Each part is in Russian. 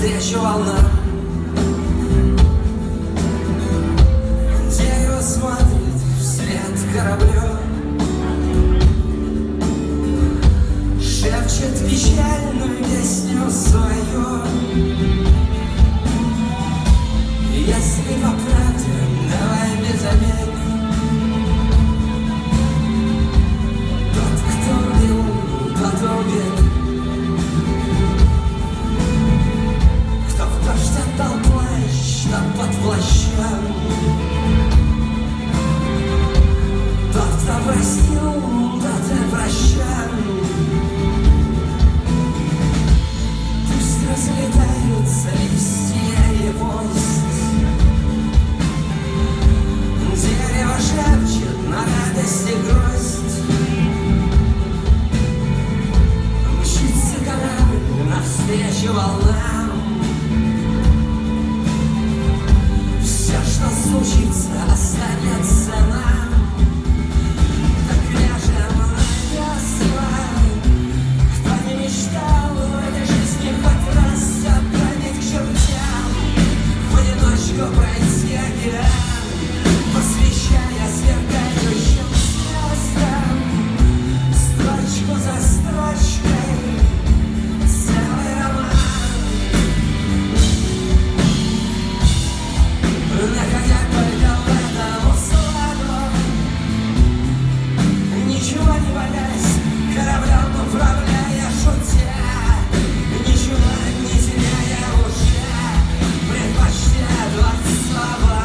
навстречу волна. Дерево смотрит вслед кораблю, шепчет печальную песню свою. Если по правде, давай незаметно. Тот, кто убил, тот убит. Кто в дождь отдал плащ, тот под плащом. Тот, кто простил, тот и прощен. Пусть разлетаются листья и пусть дерево шепчет на радость и грусть. Мчится корабль навстречу волнам. Все, что случится, останется нам. Так ляжем на весла. Кто не мечтал в этой жизни хоть раз отправить к чертям, в одиночку пройти океан, посвящая сверкающим звездам, строчку за строчкой целый роман. Находя только в этом усладу, ничего не боясь, кораблем управляя, шутя, ничего не теряя уже, предпочтя дворцовому.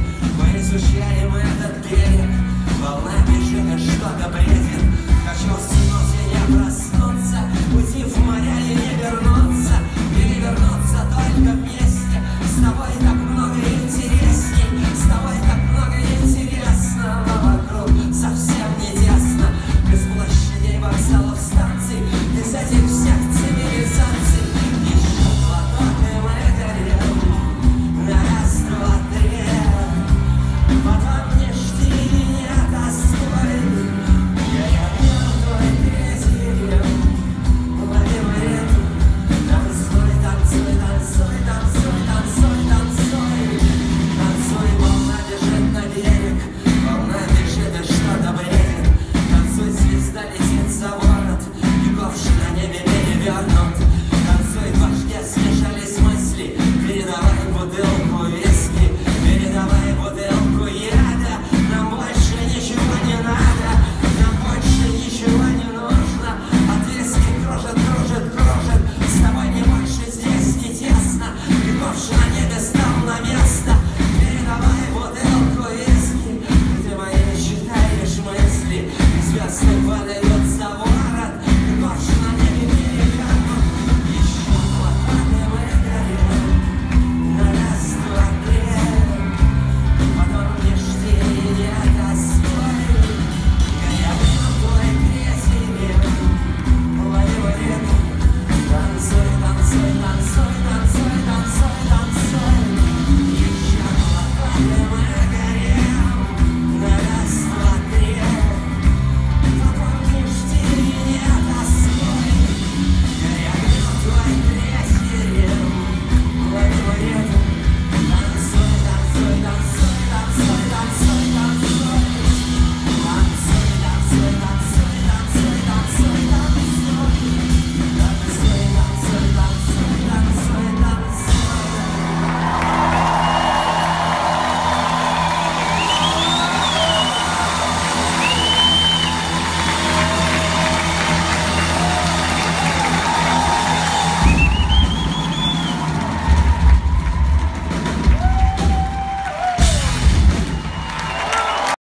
Волна бежит, что-то бредит. Хочу